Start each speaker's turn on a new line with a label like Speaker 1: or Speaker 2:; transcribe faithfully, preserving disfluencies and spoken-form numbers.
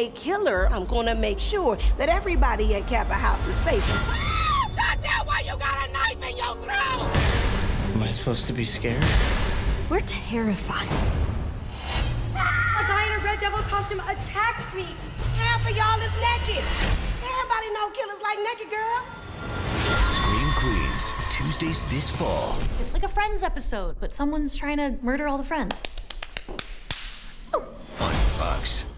Speaker 1: a killer, I'm gonna make sure that everybody at Kappa House is safe.
Speaker 2: Chantel, why you got a knife in your throat?
Speaker 3: Am I supposed to be scared?
Speaker 4: We're terrified.
Speaker 5: A guy in a Red Devil costume attacked me.
Speaker 1: Half of y'all is naked. Everybody know killers like naked girls.
Speaker 6: Scream Queens, Tuesdays this fall.
Speaker 4: It's like a Friends episode, but someone's trying to murder all the friends.
Speaker 6: On Fox.